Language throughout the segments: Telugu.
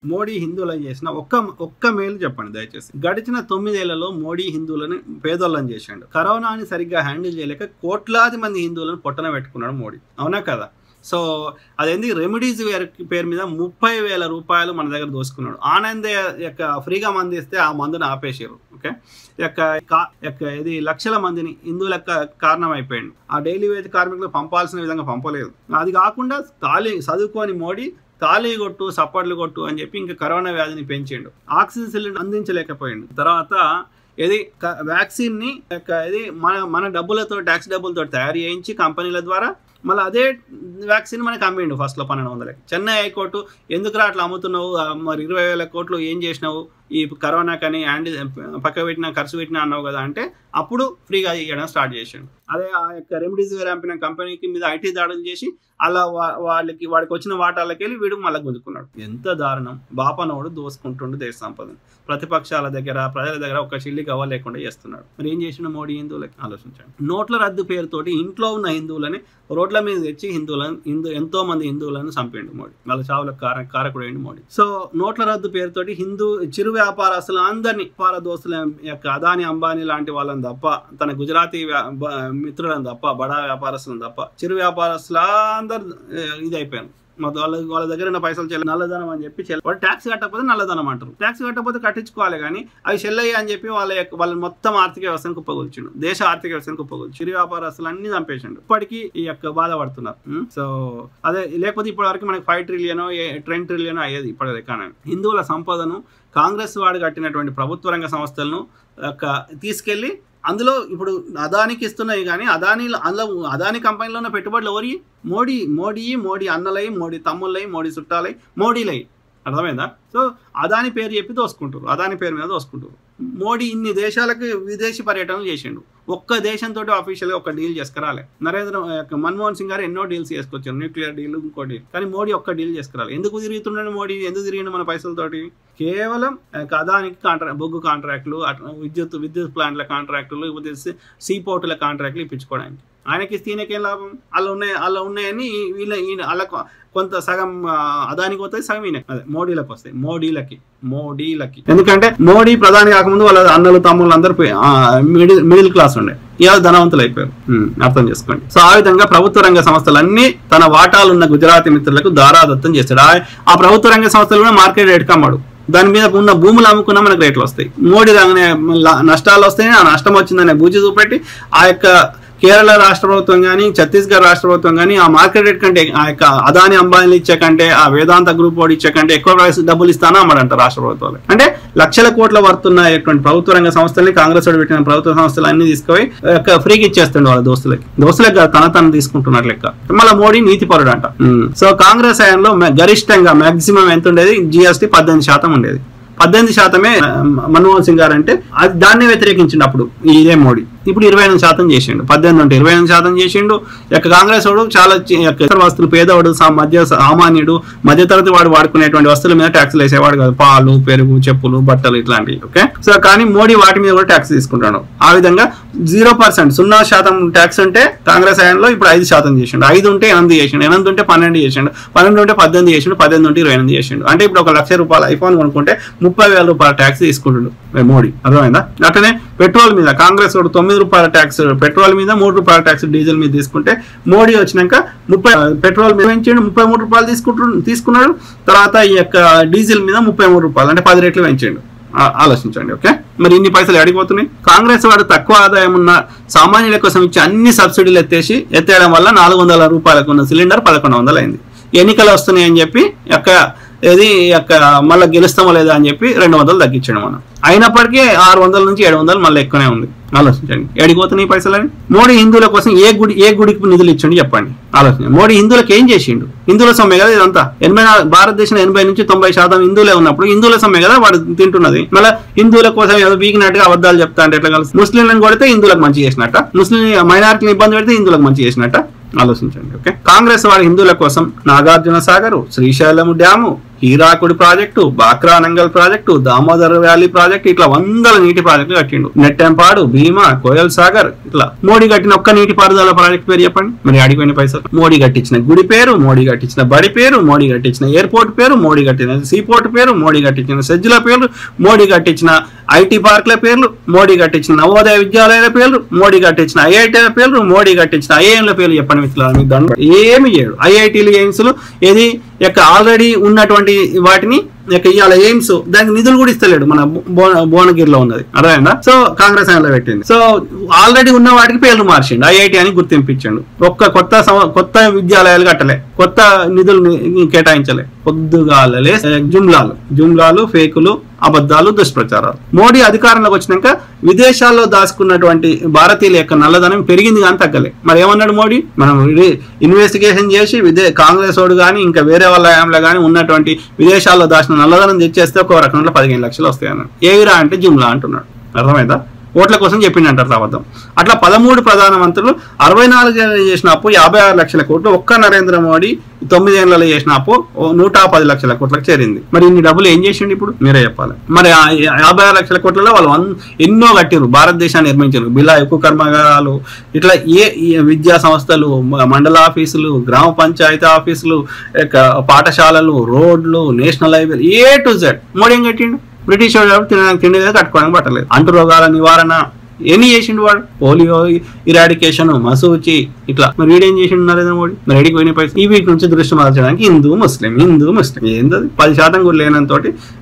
మోడీ హిందువులను చేసిన ఒక్క మేలు చెప్పండి దయచేసి. గడిచిన 9 ఏళ్లలో మోడీ హిందువులను పేదోళ్ళని చేశాడు. కరోనాని సరిగ్గా హ్యాండిల్ చేయలేక కోట్లాది మంది హిందువులను పొట్టన పెట్టుకున్నాడు మోడీ. అవునా కదా? సో అదేంది రెమెడీస్ పేరు మీద 30,000 రూపాయలు మన దగ్గర దోసుకున్నాడు. ఆనందే యొక్క ఫ్రీగా మంది ఇస్తే ఆ మందుని ఆపేసారు. ఓకే, ఇది లక్షల మందిని హిందువులకు కారణం అయిపోయాడు. ఆ డైలీ వేజ్ కార్మికులు పంపాల్సిన విధంగా పంపలేదు. అది కాకుండా చదువుకొని మోడీ తాళీ కొట్టు సప్పట్లు కొట్టు అని చెప్పి ఇంకా కరోనా వ్యాధిని పెంచిండు. Oxygen cylinder అందించలేకపోయిండు. తర్వాత ఇది వ్యాక్సిన్ ని ఇది మన డబ్బులతో ట్యాక్స్ డబ్బులతో తయారు చేయించి కంపెనీల ద్వారా మళ్ళీ అదే వ్యాక్సిన్ మనకి అమ్మిండు ఫస్ట్లో 1200. చెన్నై హైకోర్టు ఎందుకురా అట్లా అమ్ముతున్నావు, మరి 20,000 కోట్లు ఏం చేసినావు ఈ కరోనా కానీ పక్క పెట్టినా ఖర్చు పెట్టినా అన్నావు కదా అంటే అప్పుడు ఫ్రీగా ఇవ్వడం స్టార్ట్ చేసాడు. అదే ఆ యొక్క రెమెడీసివిర్ అంపిన కంపెనీకి మీద ఐటీ దాడులు చేసి అలా వాడికి వచ్చిన వాటాలకి వెళ్ళి వీడు మళ్ళీ గుంజుకున్నాడు. ఎంత దారుణం! బాపనోడు దోసుకుంటుండు దేశ సంపదని. ప్రతిపక్షాల దగ్గర ప్రజల దగ్గర ఒక చిల్లి గవ్వ లేకుండా చేస్తున్నాడు. మరి ఏం చేసిన మోడీ హిందువులకి ఆలోచించండి. నోట్ల రద్దు పేరుతోటి ఇంట్లో ఉన్న హిందువులని రోడ్ల మీద తెచ్చి ఎంతో మంది హిందువులను చంపిండు మోడీ. వాళ్ళ చావులకు కారకుడు అయింది మోడీ. సో నోట్ల రద్దు పేరుతోటి చిరు వ్యాపారస్తులు అందరినీ దోస్తుల యొక్క అదాని అంబానీ లాంటి వాళ్ళని తప్ప, తన గుజరాతీ మిత్రులను తప్ప, బడా వ్యాపారస్తులను తప్ప చిరు వ్యాపారస్తులు అందరు ఇది అయిపోయాను. వాళ్ళ దగ్గర ఉన్న పైసలు నల్లధనం అని చెప్పి వాళ్ళు ట్యాక్స్ కట్టకపోతే నల్లధనం అంటారు. ట్యాక్స్ కట్టకపోతే కట్టించుకోవాలి కానీ అవి చెల్లయ్య అని చెప్పి వాళ్ళని మొత్తం ఆర్థిక వ్యవస్థను కుప్పగొల్చిండు. దేశ ఆర్థిక వ్యవస్థను కుప్పగొల్చి చిరు వ్యాపారస్తులు అన్ని చంపేసిండు. ఇప్పటికీ ఈ యొక్క బాధపడుతున్నారు. సో అదే లేకపోతే ఇప్పటి వరకు మనకి 5 ట్రిలియన్ 10 ట్రిలియన్ అయ్యేది ఇప్పటి ఎకానమీ. హిందువుల సంపదను కాంగ్రెస్ వాడు కట్టినటువంటి ప్రభుత్వ రంగ సంస్థలను తీసుకెళ్లి అందులో ఇప్పుడు అదానికి ఇస్తున్నాయి కానీ అదాని కంపెనీలో ఉన్న పెట్టుబడులు ఎవరి? మోడీ అన్నలై, మోడీ తమ్ముళ్ళై, మోడీ చుట్టాలై, మోడీలై. అర్థమైందా? సో అదాని పేరు చెప్పి దోసుకుంటారు, అదాని పేరు మీద దోసుకుంటారు. మోడీ ఇన్ని దేశాలకు విదేశీ పర్యటనలు చేసిండు. ఒక్క దేశంతో ఆఫీషియల్గా ఒక డీల్ చేసుకురాలే. మన్మోహన్ సింగ్ గారు ఎన్నో డీల్స్ చేసుకొచ్చారు, న్యూక్లియర్ డీల్, ఇంకో డీల్. కానీ మోడీ ఒక్క డీల్ చేసుకురాలి. ఎందుకు తిరుగుతున్నాడు మోడీ? ఎందుకు తిరిగిండు మన పైసలతోటి? కేవలం అదానికి బొగ్గు కాంట్రాక్టులు, విద్యుత్ ప్లాంట్ల కాంట్రాక్టులు, సీ పోర్టుల కాంట్రాక్టులు ఇప్పించుకోవడానికి. ఆయనకి ఇస్తే ఈయనకేం లాభం? అలా ఉన్నాయని అలా కొంత సగం అదానికి పోతాయి, సగం ఈయన అదే మోడీలకు వస్తాయి. మోడీలకి ఎందుకంటే మోడీ ప్రధాని కాకముందు వాళ్ళ అన్నలు తమ్ముళ్ళు అందరూ మిడిల్ క్లాస్ ఉండే, ఇవాళ ధనవంతులు అయిపోయారు. అర్థం చేసుకోండి. సో ఆ విధంగా ప్రభుత్వ రంగ సంస్థలన్నీ తన వాటాలున్న గుజరాతీ మిత్రులకు దారాదత్తం చేస్తాడు. ఆ ప్రభుత్వ రంగ సంస్థలు కూడా మార్కెట్ రేట్ కమ్మాడు. దాని మీద ఉన్న భూములు అమ్ముకున్నా మనకు రేట్లు వస్తాయి. మోడీ రాగానే నష్టాలు వస్తాయి. ఆ నష్టం వచ్చిందనే బూజి చూపెట్టి ఆ యొక్క కేరళ రాష్ట్ర ప్రభుత్వం కానీ, ఛత్తీస్గఢ్ రాష్ట్ర ప్రభుత్వం కానీ ఆ మార్కెట్ రేట్ కంటే, ఆ యొక్క అదాని అంబానీలు ఇచ్చే కంటే, ఆ వేదాంత గ్రూప్ వాడు ఇచ్చే కంటే ఎక్కువ డబ్బులు ఇస్తానా అమ్మడంట రాష్ట్ర ప్రభుత్వాలు. అంటే లక్షల కోట్ల వర్తున్నటువంటి ప్రభుత్వ రంగ సంస్థల్ని, కాంగ్రెస్ వాడు పెట్టిన ప్రభుత్వ సంస్థలు అన్ని తీసుకుపోయి ఫ్రీగా ఇచ్చేస్తుండే వాళ్ళ దోస్తులకి తన తీసుకుంటున్నట్లు లెక్క. మళ్ళీ మోడీ నీతిపరుడు అంట. సో కాంగ్రెస్ హయాంలో గరిష్టంగా మాక్సిమం ఎంత ఉండేది? GST 18% ఉండేది. 18% మన్మోహన్ సింగ్ గారు అంటే దాన్ని వ్యతిరేకించిండు అప్పుడు ఇదే మోడీ. ఇప్పుడు 28% చేసిండు. 18 అంటే 28% చేసిండు. కాంగ్రెస్ వాడు చాలా వస్తువులు, పేదవాడు, సామాన్యుడు, మధ్యతరగతి వాడు వాడుకునేటువంటి వస్తువుల మీద ట్యాక్స్లు వేసేవాడు కాదు. పాలు, పెరుగు, చెప్పులు, బట్టలు ఇట్లాంటివి. ఓకే, సో కానీ మోడీ వాటి మీద కూడా ట్యాక్స్ తీసుకుంటాడు. ఆ విధంగా 0% ట్యాక్స్ ఉంటే కాంగ్రెస్ హయాంలో ఇప్పుడు 5% చేసిండు. 5 ఉంటే 8 చేసిండు, 8 ఉంటే 12 చేసిండు, 12 ఉంటే 18 చేసిండు, 18 ఉంటే 28 చేసిండు. అంటే ఇప్పుడు 1,00,000 రూపాయలు ఐఫోన్ కొనుక్కుంటే 30,000 రూపాయల ట్యాక్స్ తీసుకుంటుండు మోడీ. అర్థమైందా? అట్లనే పెట్రోల్ మీద కాంగ్రెస్ వాడు 9 రూపాయల ట్యాక్స్ పెట్రోల్ మీద, 3 రూపాయల ట్యాక్స్ డీజిల్ మీద తీసుకుంటే మోడీ వచ్చినాక పెట్రోల్ మీద పెంచాడు, 33 రూపాయలు తీసుకున్నాడు. తర్వాత ఈ యొక్క డీజిల్ మీద 33 రూపాయలు, అంటే 10 రెట్లు పెంచాడు. ఆలోచించండి. ఓకే, మరి ఇన్ని పైసలు అడిగిపోతున్నాయి. కాంగ్రెస్ వాడు తక్కువ ఆదాయం ఉన్న సామాన్యుల కోసం ఇచ్చి అన్ని సబ్సిడీలు ఎత్తేయడం వల్ల 400 రూపాయలకు ఉన్న సిలిండర్ 1100 అయింది. ఎన్నికలు వస్తున్నాయి అని చెప్పి మళ్ళీ గెలుస్తామో లేదా అని చెప్పి 200 తగ్గించాడు మనం. అయినప్పటికీ 600 నుంచి 700 మళ్ళీ ఎక్కువనే ఉంది. ఆలోచించండి, ఎడిపోతున్నాయి పైసలని. మోడీ హిందువుల కోసం ఏ గుడికి నిధులు ఇచ్చిండు చెప్పండి. ఆలోచించండి, మోడీ హిందువులకు ఏం చేసిండు? హిందువుల సొమ్మే కదా ఇదంతా. భారతదేశంలో 80 నుంచి 90% హిందువులే ఉన్నప్పుడు హిందువుల సొమ్మే కదా వాడు తింటున్నది. మళ్ళీ హిందువుల కోసం ఏదో వీగినట్టుగా అబద్ధాలు చెప్తా అంటే ఎట్లా కలిసి? ముస్లింలను కొడితే హిందువులకు మంచి చేసినట్ట, ముస్లిం మైనారిటీని ఇబ్బంది పెడితే హిందువులకు మంచి చేసినట్ట. ఆలోచించండి. ఓకే, కాంగ్రెస్ వాడు హిందువుల కోసం Nagarjuna Sagar, Srisailam dam, Hirakud project, Bhakra Nangal project, Damodar valley project, ఇట్లా వందల నీటి ప్రాజెక్టులు కట్టిండు. నెట్టెంపాడు, భీమా, కోయల్ సాగర్, ఇట్లా. మోడీ కట్టిన ఒక్క నీటి పారుదల ప్రాజెక్ట్ పేరు చెప్పండి. మరి అడిగిపోయిన పైసలు. మోడీ కట్టించిన గుడి పేరు, మోడీ కట్టించిన బడి పేరు, మోడీ కట్టించిన ఎయిర్పోర్ట్ పేరు, మోడీ కట్టిన సీపోర్ట్ పేరు, మోడీ కట్టించిన సెజ్ల పేర్లు, మోడీ కట్టించిన ఐటీ పార్క్ల పేర్లు, మోడీ కట్టించిన నవోదయ విద్యాలయాల పేర్లు, మోడీ కట్టించిన ఐఐటీల పేర్లు, మోడీ కట్టించిన ఐఐఎంల పేర్లు చెప్పండి మిత్రులారా. మీకు దండ ఏమి చేయడు. ఐఐటీలు, ఎయిమ్స్లు ఏది యొక్క ఆల్రెడీ ఉన్నటువంటి వాటిని ఇవాళ ఎయిమ్స్ దానికి నిధులు కూడా ఇస్తలేడు. మన భువనగిరిలో ఉన్నది, అర్థమైందా? సో కాంగ్రెస్ ఆయనలో పెట్టింది. సో ఆల్రెడీ ఉన్న వాటికి పేర్లు మార్చిండు, ఐఐటి అని గుర్తింపించండు. ఒక్క కొత్త విద్యాలయాలు కట్టలే, కొత్త నిధులు కేటాయించలే. పొద్దుగాలలే జుమ్లాలు, ఫేకులు, అబద్ధాలు, దుష్ప్రచారాలు. మోడీ అధికారంలోకి వచ్చినాక విదేశాల్లో దాచుకున్నటువంటి భారతీయుల యొక్క నల్లధనం పెరిగింది కానీ తగ్గలే. మరి ఏమన్నాడు మోడీ? మనం ఇన్వెస్టిగేషన్ చేసి కాంగ్రెస్ వాడు కానీ ఇంకా వేరే వాళ్ళ హయాంలో కానీ ఉన్నటువంటి విదేశాల్లో దాచిన నల్లధనం తెచ్చేస్తే ఒక రకంలో 15 లక్షలు వస్తాయి అన్నాడు. ఏవిరా అంటే జుమ్లా అంటున్నాడు. అర్థమైందా? ఓట్ల కోసం చెప్పిండంటారు అబద్ధం. అట్లా 13 ప్రధానమంత్రులు 64 ఏళ్ళు చేసిన అప్పు 56 లక్షల కోట్లు. ఒక్క నరేంద్ర మోడీ 9 ఏళ్లలో చేసిన అప్పు 110 లక్షల కోట్లకు చేరింది. మరి ఇన్ని డబ్బులు ఏం చేసిండు ఇప్పుడు మీరే చెప్పాలి. మరి 56 లక్షల కోట్లలో వాళ్ళు ఎన్నో కట్టిరు, భారతదేశాన్ని నిర్మించారు. బిలా ఎక్కువ కర్మాగారాలు, ఇట్లా విద్యా సంస్థలు, మండల ఆఫీసులు, గ్రామ పంచాయతీ ఆఫీసులు, పాఠశాలలు, రోడ్లు, నేషనల్ హైవేలు, A to Z మోడీ ఏం కట్టిండు? బ్రిటిష్ వాడు తినడానికి తిండి లేదు, కట్టుకోవడానికి పట్టలేదు. అంటు రోగాల నివారణ ఎన్ని చేసిండు వాడు? పోలియో ఇరాడికేషన్, మసూచి, ఇట్లా. మరి వీడేం చేసిండు నరేంద్ర మోడీ? మరి ఎడికి పోయిన పైసలు ఈ వీటి నుంచి దృష్టి మార్చడానికి హిందూ ముస్లిం ఏంటది? 10% కూడా లేనంతో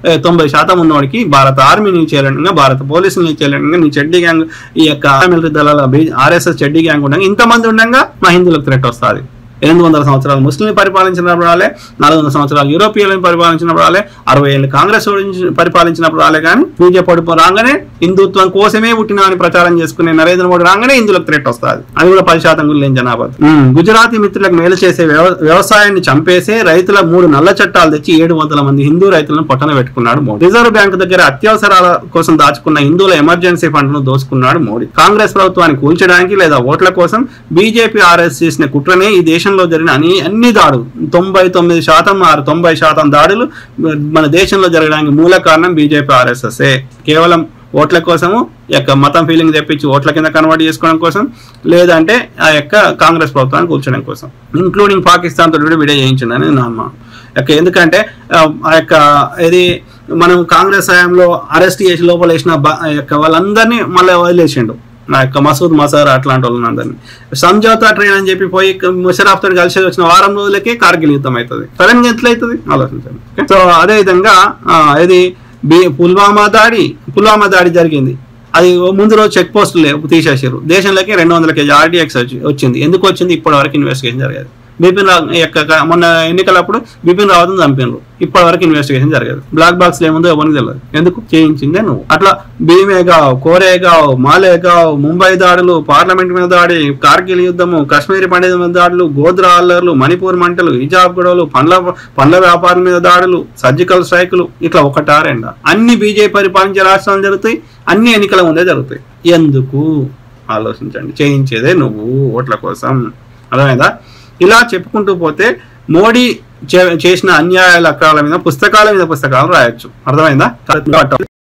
90% ఉన్నవాడికి భారత ఆర్మీని చేయాలంటే, భారత పోలీసుని చేయాలంటే, నీ చెడ్డీ గ్యాంగ్, ఈ యొక్క మిలిటరీ దళాల RSS చెడ్డీ గ్యాంగ్ ఉండగా ఇంతమంది ఉండగా మా హిందువులకు థ్రెట్ వస్తుంది. 800 సంవత్సరాలు ముస్లింలు పరిపాలించినప్పుడు రాలే, 400 సంవత్సరాలు యూరోపియన్లను పరిపాలించినప్పుడు రాలే, 60 ఏళ్ళు కాంగ్రెస్ పరిపాలించినప్పుడు రాలే. కానీ బీజేపీ రాగానే హిందుత్వం కోసమే పుట్టినా అని ప్రచారం చేసుకునే నరేంద్ర మోడీ రాగానే హిందువులకు థ్రెట్ వస్తుంది. అది కూడా 10% కూడా లేని జనాభా. గుజరాతీ మిత్రులకు మేలు చేసే వ్యవసాయాన్ని చంపేసే రైతుల 3 నల్ల చట్టాలు తెచ్చి 700 మంది హిందూ రైతులను పొట్టన పెట్టుకున్నాడు మోడీ. రిజర్వ్ బ్యాంకు దగ్గర అత్యవసరాల కోసం దాచుకున్న హిందువుల ఎమర్జెన్సీ ఫండ్ ను దోచుకున్నాడు మోడీ. కాంగ్రెస్ ప్రభుత్వాన్ని కూల్చడానికి లేదా ఓట్ల కోసం బీజేపీ RS చేసిన కుట్రనే ఈ దేశంలో జరిగిన అన్ని దాడులు, 99% 90% దాడులు మన దేశంలో జరగడానికి మూల కారణం బీజేపీ RSS. కేవలం ఓట్ల కోసము యొక్క మతం ఫీలింగ్ తెప్పించి ఓట్ల కింద కన్వర్ట్ చేసుకోవడం కోసం, లేదంటే ఆ యొక్క కాంగ్రెస్ ప్రభుత్వాన్ని కూర్చోడం కోసం, ఇంక్లూడింగ్ పాకిస్తాన్ తోటి కూడా వీడియో చేయించండి నా అమ్మ. ఎందుకంటే ఆ యొక్క ఇది మనం కాంగ్రెస్ హయాంలో అరెస్ట్ చేసి లోపల వేసిన వాళ్ళందరినీ మళ్ళీ వదిలేసిండు. నా యొక్క మసూద్ మసార్ అట్లాంటి వాళ్ళని అందరినీ సంజోతా ట్రైన్ అని చెప్పి పోయి ముషరఫ్ తోటి కలిసి వచ్చిన వారం రోజులకే కార్గిల్ యుద్ధం అవుతుంది. సడన్ గా ఎట్లయితుంది ఆలోచించండి. సో అదే విధంగా ఇది పుల్వామా దాడి జరిగింది. అది ముందు రోజు చెక్ పోస్టులు తీసేసారు. దేశంలోకి 200 kg RDX వచ్చింది. ఎందుకు వచ్చింది? ఇప్పటి వరకు ఇన్వెస్టిగేషన్ జరగదు. మొన్న ఎన్నికలప్పుడు బిపిన్ రావత్ చంపినారు. ఇప్పటి వరకు ఇన్వెస్టిగేషన్ జరగదు. బ్లాక్ బాక్స్ ఏముందో ఎవరికి తెలియదు. ఎందుకు చేయించిందే నువ్వు. అట్లా భీమేగావ్, కోరేగావ్, మాలేగావ్, ముంబై దాడులు, పార్లమెంట్ మీద దాడి, కార్గిల్ యుద్ధము, కాశ్మీరీ పండిత మీద దాడులు, గోద్రా అల్లర్లు, మణిపూర్ మంటలు, హిజాబ్ గొడవలు, పండ్ల వ్యాపారం మీద దాడులు, సర్జికల్ స్ట్రైకులు, ఇట్లా 1-2 అన్ని బీజేపీ పరిపాలించే రాష్ట్రాలు జరుగుతాయి. అన్ని ఎన్నికల ముందే జరుగుతాయి. ఎందుకు ఆలోచించండి. చేయించేదే నువ్వు ఓట్ల కోసం. అర్థమైందా? ఇలా చెప్పుకుంటూ పోతే మోడీ చేసిన అన్యాయాల అక్రమాల మీద పుస్తకాలు రాయొచ్చు. అర్థమైందా?